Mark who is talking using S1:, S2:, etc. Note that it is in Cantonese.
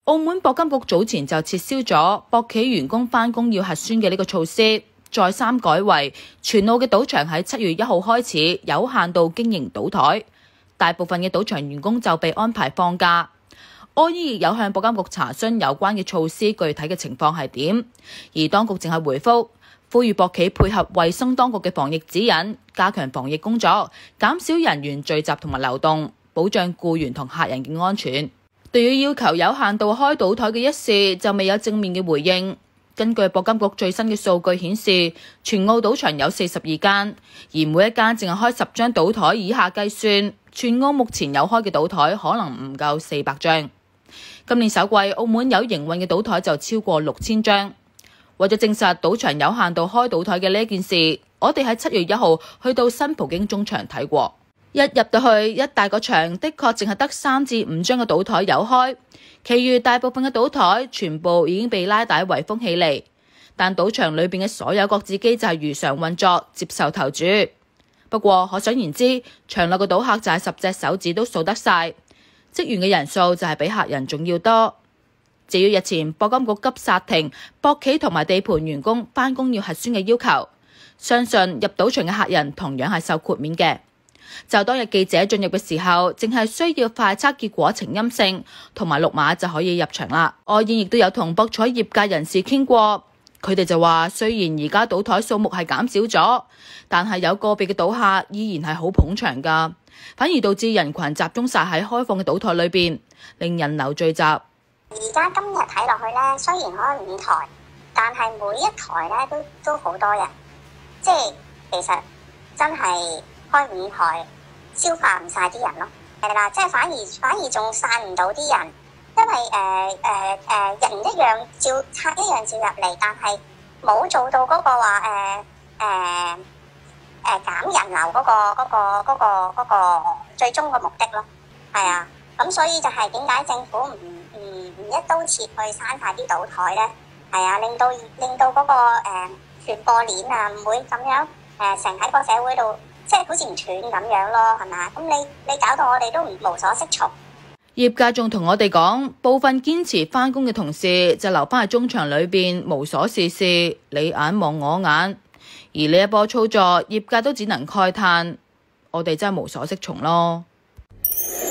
S1: 澳門博監局早前就撤銷咗博企員工返工要核酸嘅呢個措施，再三改為全澳嘅賭場喺7月1號開始有限度經營賭台，大部分嘅賭場員工就被安排放假。柯醫亦有向博監局查詢有關嘅措施具體嘅情況係點，而當局淨係回覆呼籲博企配合衛生當局嘅防疫指引，加強防疫工作，減少人員聚集同埋流動，保障僱員同客人嘅安全。對於要求有限度開賭台嘅一事，就未有正面嘅回應。根據博監局最新嘅數據顯示，全澳賭場有42間，而每一間淨係開10張賭台以下計算，全澳目前有開嘅賭台可能唔夠400張。今年首季，澳門有營運嘅賭台就超過6000張。為咗證實賭場有限度開賭台嘅呢件事，我哋喺7月1號去到新葡京中場睇過。一入到去，一大個場的確淨係得3至5張嘅賭台有開，其餘大部分嘅賭台全部已經被拉帶圍封起嚟。但賭場裏邊嘅所有角子機就係如常運作，接受投注。不過可想而知，場內嘅賭客就係10隻手指都數得晒，職員嘅人數就係比客人仲要多。至於日前博監局急剎停博企同埋地盤員工返工要核酸嘅要求，相信入賭場嘅客人同樣係受豁免嘅。就當日記者進入嘅時候，淨係需要快測結果呈陰性同埋綠碼就可以入場啦。外燕亦都有同博彩業界人士傾過，佢哋就話雖然而家賭台數目係減少咗，但係有個別嘅賭客依然係好捧場㗎，反而導致人群集中晒喺開放嘅賭台裏邊，令人流聚集。
S2: 而家今日睇落去咧，雖然開5台，但係每一台咧都好多人，即係其實真係開5台消化唔晒啲人咯，係啦，即係反而仲散唔到啲人，因為人一樣照客一樣照入嚟，但係冇做到嗰個話減人流嗰個最終嘅目的咯，係啊，咁所以就係點解政府唔一刀切去刪晒啲賭台咧？係啊，令到嗰個傳播鏈啊唔會咁樣成喺個社會度，即係好似唔斷咁樣咯，係咪？咁你搞到我哋都無所適從。
S1: 業界仲同我哋講，部分堅持返工嘅同事就留返喺中場裏邊無所事事，你眼望我眼。而呢一波操作，業界都只能慨嘆，我哋真係無所適從咯。